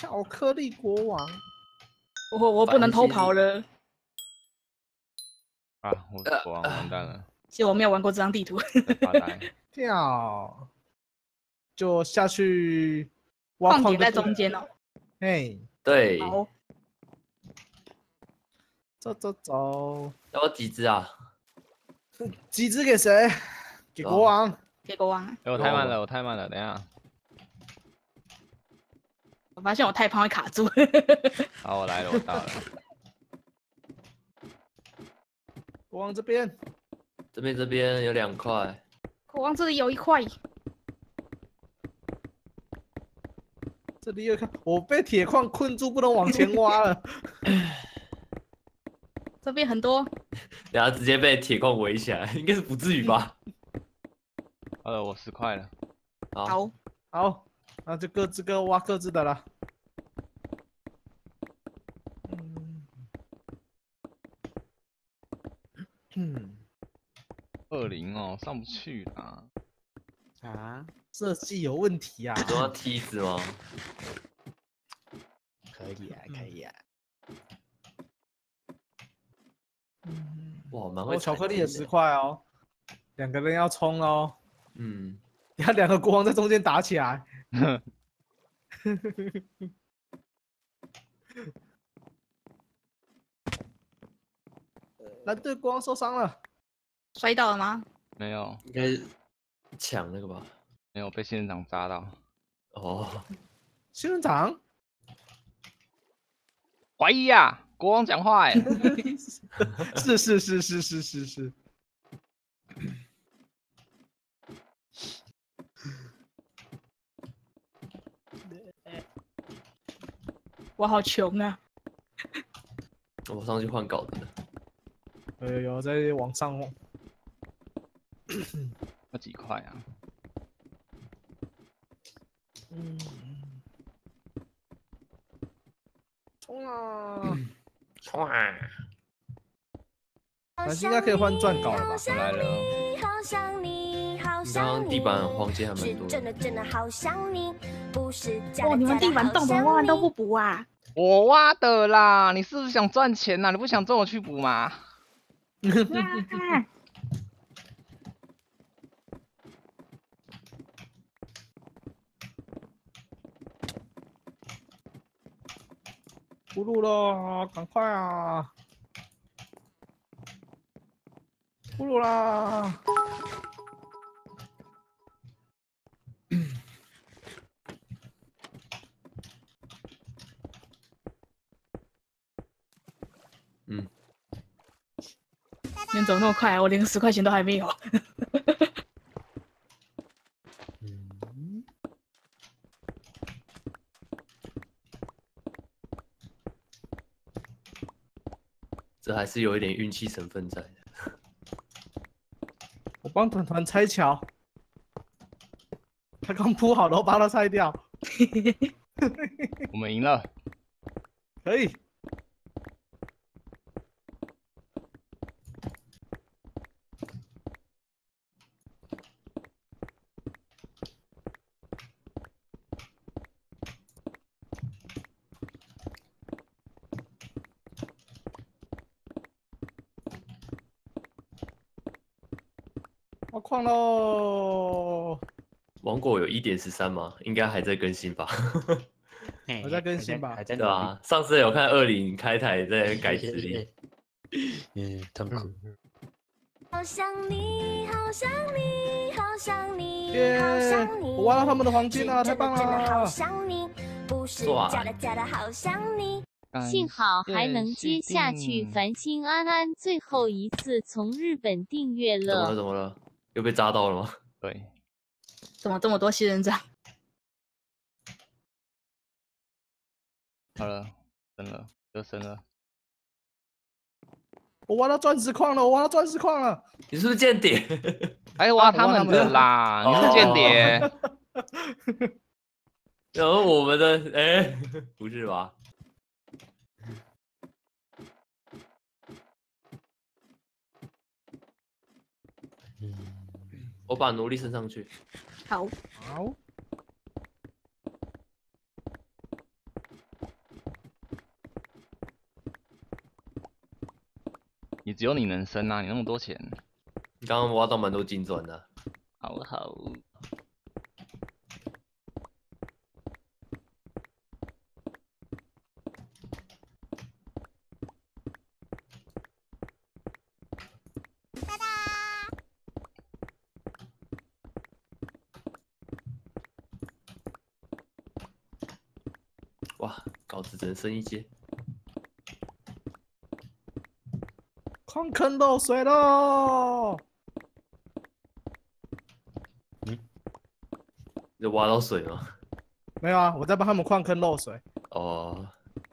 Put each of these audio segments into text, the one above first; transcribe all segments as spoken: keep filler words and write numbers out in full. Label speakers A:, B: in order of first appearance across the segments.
A: 巧克力国王，
B: 我我不能偷跑了。
C: 啊，我是国王，完蛋了。
B: 其实我没有玩过这张地图。
C: 发呆。
A: 跳，就下去挖
B: 矿点在
A: 矿就对了。
B: 中间哦。
A: 嘿，
D: 对，
B: 好，
A: 走走走，
D: 要不要几只啊？
A: 几只给谁？给国王。
B: 给国王。
C: 哎，我太慢了，我太慢了，等一下。
B: 我发现我太胖会卡住。
C: 好，我来了，我到了。
A: 国王这边，
D: 这边这边有两块。
B: 国王这里有一块。
A: 这里有看，我被铁矿困住，不能往前挖了。
B: 这边很多。
D: 等下直接被铁矿围起来，应该是不至于吧？
C: 呃，我十块了。
D: 好，
B: 好，
A: 好，那就各自各挖各自的了。嗯，
C: 二零哦，上不去啦。
A: 啊，设计有问题啊！
D: 总要梯子吗？
A: 可以啊，可以啊。嗯，
D: 哇，蛮会。
A: 哦，巧克力也十块哦，两个人要冲哦。
D: 嗯，
A: 你看两个国王在中间打起来。蓝队国王受伤了，
B: 摔倒了吗？
C: 没有，
D: 应该是抢那个吧？
C: 没有被仙人掌扎到。
D: 哦，
A: 仙人掌。
C: 怀疑啊，国王讲话哎。
A: 是是是是是是是。
B: 我好穷啊！
D: 我上去换稿子了。
A: 有有有，在往上。
C: 要几块啊？
A: 嗯。冲啊！
D: 冲啊！
A: 咱应该可以换钻稿了吧？
C: 我来了。
D: 你刚刚地板黄金还蛮多的。
B: 哦，你们地板洞怎么挖完都不补啊？
C: 我挖的啦，你是不是想赚钱呐、啊？你不想挣我去补吗？
A: 不录了，赶快啊！不录啦！
D: 嗯，
B: 你走那么快，我连十块钱都还没有。
A: 嗯，
D: 这还是有一点运气成分在的。
A: 我帮团团拆桥，他刚铺好了，我把它拆掉。
C: 我们赢了。
A: 可以。挖矿喽！
D: 王国有一点十三吗？应该还在更新吧？
A: 我在更新吧
E: 还在
D: 对啊，上次有看二零开台在改指令。
E: 嗯，痛苦。
F: 好想你，好想你，好想你，
A: 耶！
F: 好想你。
A: 我挖到他们的黄金了，太棒
F: 真的好
A: 了！
F: 想你，不是假的假的好想你。
G: 幸好还能接下去，繁星安安最后一次从日本订阅
D: 怎么了？
G: 了。
D: 怎么了？又被扎到了吗？
C: 对。
B: 怎么这么多仙人掌？
C: 好了，升了，又升了。
A: 我挖到钻石矿了，我挖到钻石矿了。
D: 你是不是间谍？
C: 哎，挖他们的啦！你是间谍。
D: 然后我们的哎，不是吧？我把奴隶升上去。
B: 好。
A: 好。
C: 只有你能升啊，你那么多钱。
D: 你刚刚挖到蛮多金砖的。
C: 好好。
D: 哇，稿子只能升一阶。
A: 矿坑漏水喽！
D: 有挖到水吗？
A: 没有啊，我在帮他们矿坑漏水，
D: 哦，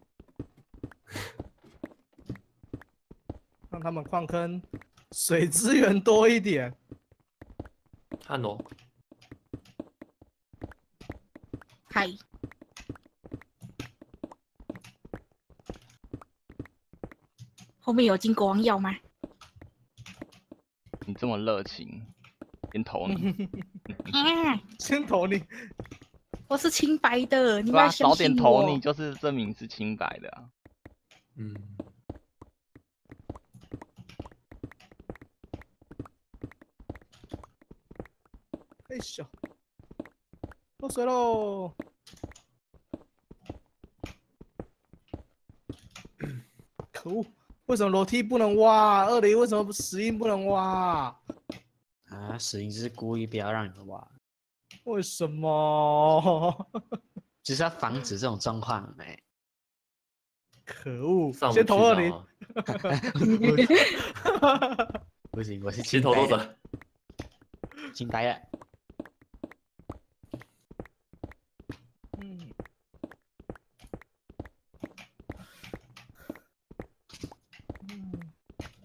A: 让他们矿坑水资源多一点。
D: 看哦，
B: 嗨，后面有金国王药吗？
C: 你这么热情，先投你。
B: 嗯，
A: 先投你，
B: 我是清白的，你
C: 对啊，
B: 们要相
C: 早点
B: 信我。
C: 投你就是证明是清白的啊。
D: 嗯，
A: 哎咻，漏水喽！可恶，为什么楼梯不能挖？二零为什么石英不能挖？
E: 啊，石英是故意不要让你们挖，
A: 为什么？
E: 就是要防止这种状况哎。
A: 可恶！
D: 上不去
A: 先投二零。
D: 知道吗？
E: 不行，我是
D: 先
E: 清白的，
D: 投多少？
E: 清白的。
A: 嗯。嗯。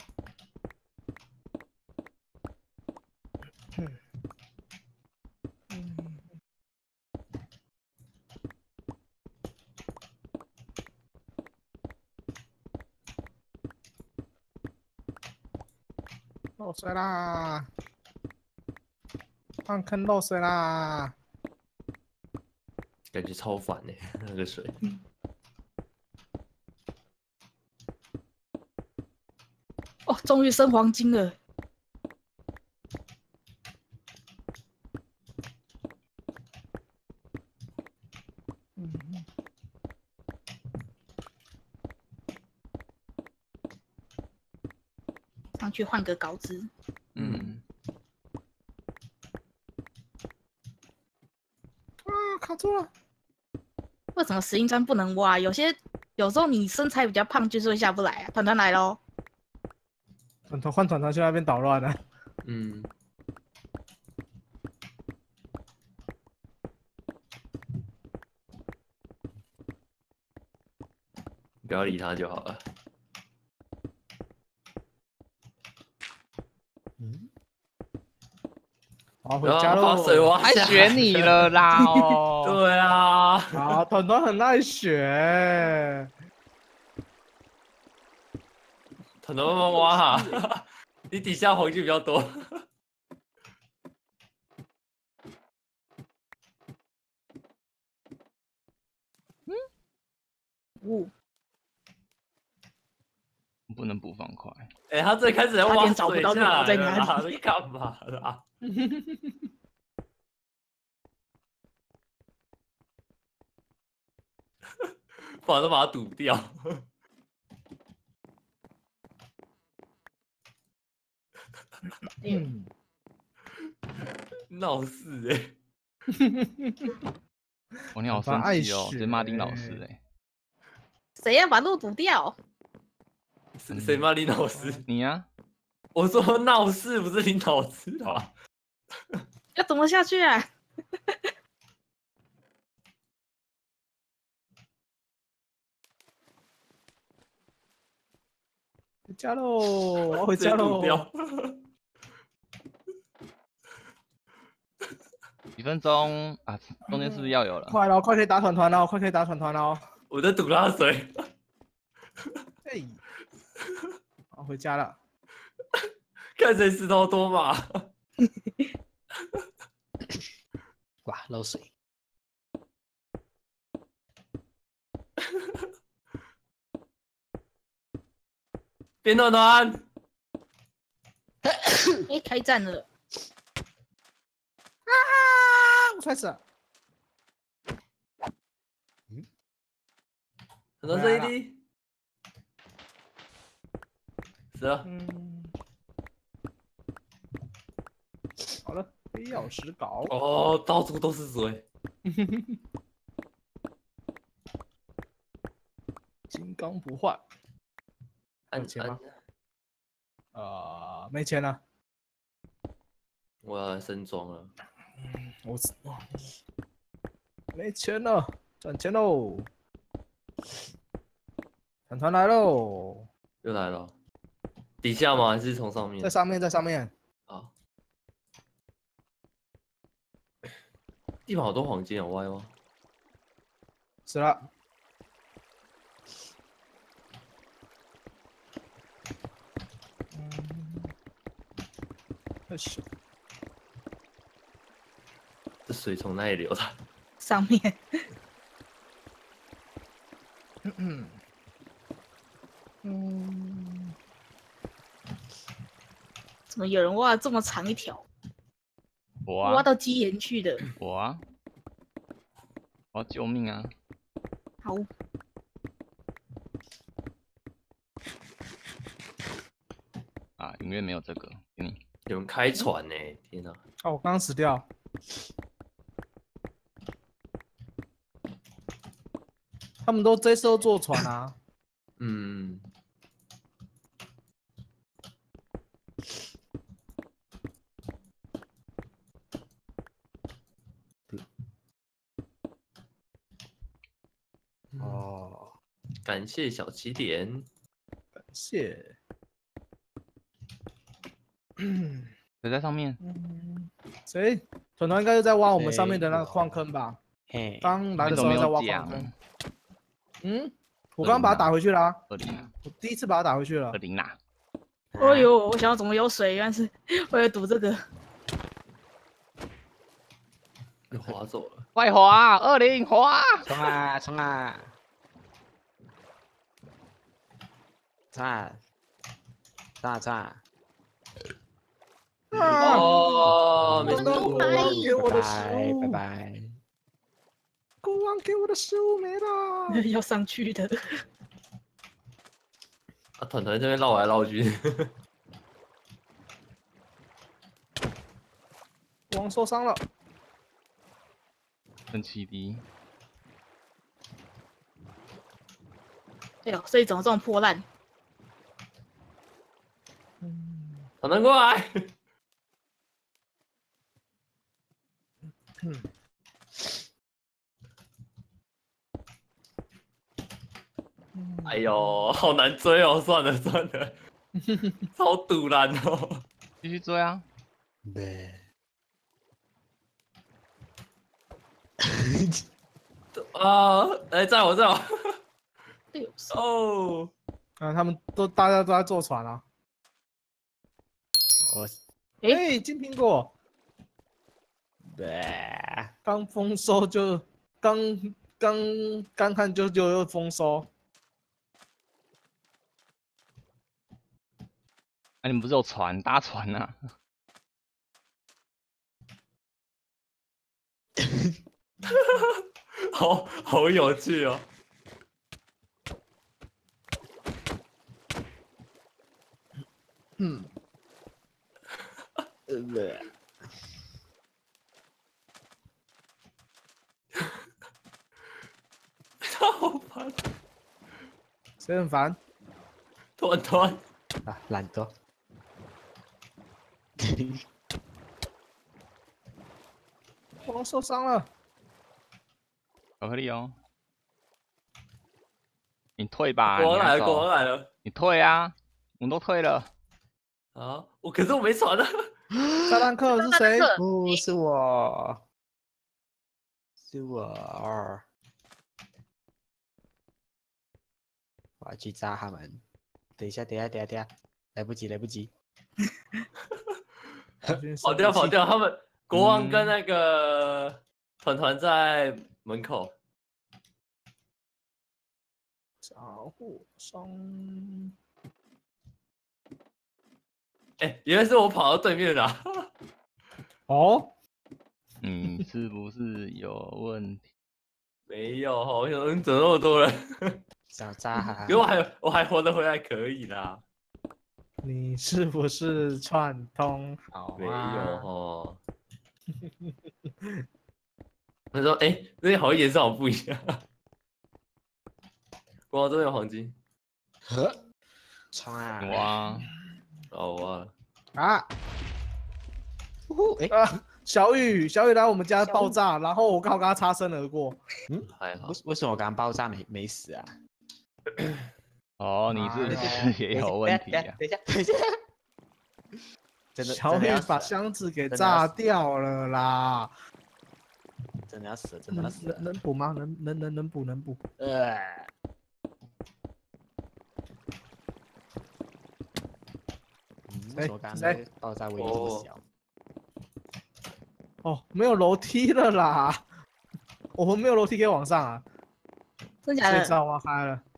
A: 嗯。漏水啦！矿坑漏水啦！
D: 感觉超烦呢，那个水。
B: 哦，终于升黄金了。
A: 嗯。
B: 上去换个稿子。
C: 嗯，
A: 啊，卡住了！
B: 为什么石英砖不能挖？有些有时候你身材比较胖，就是会下不来啊。团团来喽！
A: 团团换团团去那边捣乱了。
D: 嗯，不要理他就好了。
E: 嗯，
A: 好，回
D: 然
A: 家喽！
D: 后把水挖
C: 还
D: 下来
C: 选你了啦哦。
D: 对啊，
A: 啊，团团很爱选。
D: 团团慢慢挖哈，你底下黄金比较多。
B: 呜、
C: 不能补方块。
D: 哎、他最开始在挖
B: 差点找不
D: 水
B: 到
D: 下来了
B: 路在哪
D: 啦，
B: 里
D: 在干嘛啦？把都把它堵掉。
A: 嗯。
D: 闹事哎、
C: 哦，你好生气哦，直接骂丁老师哎。
B: 谁要把路堵掉？
D: 谁谁骂林老师？
C: 你呀、
D: 我说闹事不是林老师啊。
B: 要怎么下去啊？
A: 回家喽！我要回
D: 直接
A: 家喽！
D: 堵掉。
C: 几分钟啊？中间是不是要有了？
A: 快了，快可以打团团了，快可以打团团了。
D: 我在堵他的水。
A: 哎，好，回家了。
D: 看谁石头多嘛。
E: 哇，漏水。
D: 边团团，
B: 哎，开战了！
A: 啊！我摔死了。
D: 很多 C D， 死了。
A: 嗯，好了，非要石镐。
D: 哦，到处都是水。
A: 金刚不坏。
D: 按
A: 有钱吗
D: 按
A: 呃，没钱了。
D: 我要来升装了。
A: 我哇没钱了，赚钱喽！团团来喽，
D: 又来了，底下吗？还是从上面？
A: 在上面，在上面。
D: 啊，地板好多黄金，好歪吗？
A: 死了。嗯，太小。
D: 这水从哪里流的？
B: 上面。
A: 嗯嗯嗯，
B: 怎么有人挖这么长一条？
C: 我啊，
B: 挖到基岩去的。
C: 我啊，我要救命啊！
B: 好，
C: 啊，永远没有这个，给你。
D: 有人开船呢、欸！天哪、
A: 哦，我刚刚死掉。他们都这时候坐船啊。
D: 嗯，
E: 哦，
D: 感谢小起点。
A: 感谢。
C: 谁在上面？
A: 嗯，谁？团团应该是在挖我们上面的那个矿坑吧？
E: 嘿，
A: 刚来的时候在挖矿坑。嗯，我刚刚把它打回去了、啊。
C: 二零啊，
A: 我第一次把它打回去了
C: 二。零啊！
B: 哎呦，我想要怎么有水，原来是为了赌这个。
D: 被划走了。
C: 快滑，二零滑！
E: 冲啊冲啊！冲啊！冲啊冲啊！
D: 哦，没
A: 国
D: 错。
A: 王给我的
E: 拜
A: 食物，
E: 拜拜。
A: 国王给我的食物没了。
B: 要上去的。
D: 啊，团团这边绕来绕去。
A: 国王受伤了。
C: 剩七滴，
B: 哎呦，所以怎么这么破烂？
D: 团团过来。
A: 嗯，
D: 哎呦，好难追哦！算了算了，超堵然哦。
C: 继续追啊！
E: 对。
D: 啊，哎，在我在我。
B: 哎呦，
D: 哦，
A: 啊，他们都大家都在坐船啊。
E: 我
B: 诶
A: 哎，金苹果，
E: 对。
A: 刚丰收就刚刚刚看就就又丰收。
C: 啊，你们不是有船搭船啊？
D: 好好有趣哦。
A: 嗯，
E: 呃对。
D: 好烦。
A: 谁很烦？
D: 团团。
E: 啊，懒惰。
A: 国王受伤了。
C: 巧克力哦，你退吧。
D: 国王来了，
C: 你还走
D: 国王来了。
C: 你退啊，我们都退了。
D: 啊，我可是我没船啊。
A: 炸弹客是谁？
E: 不是我，是我。我要去炸他们。等一下，等一下，等一下，等一下，来不及，来不及。
D: 跑掉跑掉，他们国王跟那个团团在门口。
A: 小火伤。
D: 哎，原来是我跑到对面的。
A: 哦，
C: 你是不是有问题？
D: 没有，我想怎么那么多人？
E: 小渣，
D: 因为我还我还活得回来，可以啦。
A: 你是不是串通好
D: 没有
A: 啊？
D: 哦。他说：“哎、欸，那些好像颜色好不一样。”哇，这边有黄金。
E: 呵，冲啊！
C: 哇，
D: 哦哇！
E: 啊！呼呼，哎，
A: 啊，小雨，小雨来我们家爆炸，然后我刚好跟他擦身而过。
E: 嗯，
D: 还好
E: 为。为什么我刚刚爆炸没没死啊？
C: 哦，你是不是也有问题啊？
E: 等一下，等一下，真的，
A: 小雨把
E: 真的要死了，
A: 箱子给
E: 真的要死
A: 炸掉了啦！
E: 真的要死了，真的
A: 能
E: 要死了
A: 能。能补吗？能能能能补能补。
E: 呃，嗯为什么刚刚那个爆炸威力这么小？
A: 哦，没有楼梯了啦！我们没有楼梯可以往上啊，
B: 真假的？
A: 所以只好挖开了，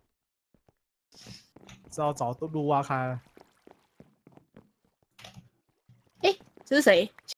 A: 只好找路挖开了。
B: 这是谁？